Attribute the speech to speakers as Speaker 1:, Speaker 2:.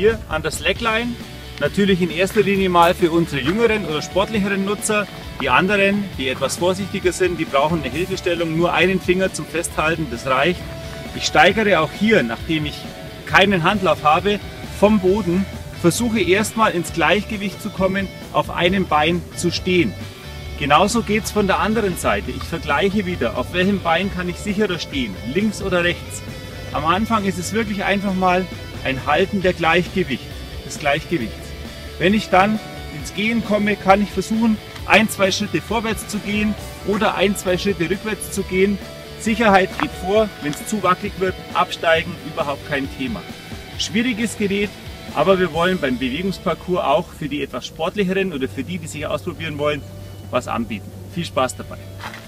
Speaker 1: hier an der Slackline. Natürlich in erster Linie mal für unsere jüngeren oder sportlicheren Nutzer. Die anderen, die etwas vorsichtiger sind, die brauchen eine Hilfestellung. Nur einen Finger zum Festhalten, das reicht. Ich steigere auch hier, nachdem ich keinen Handlauf habe, vom Boden, versuche erstmal ins Gleichgewicht zu kommen, auf einem Bein zu stehen. Genauso geht es von der anderen Seite. Ich vergleiche wieder, auf welchem Bein kann ich sicherer stehen, links oder rechts. Am Anfang ist es wirklich einfach mal ein Halten des Gleichgewichts. Wenn ich dann ins Gehen komme, kann ich versuchen, 1-2 Schritte vorwärts zu gehen oder 1-2 Schritte rückwärts zu gehen. Sicherheit geht vor, wenn es zu wackelig wird, absteigen, überhaupt kein Thema. Schwieriges Gerät, aber wir wollen beim Bewegungsparcours auch für die etwas sportlicheren oder für die, die sich ausprobieren wollen, was anbieten. Viel Spaß dabei!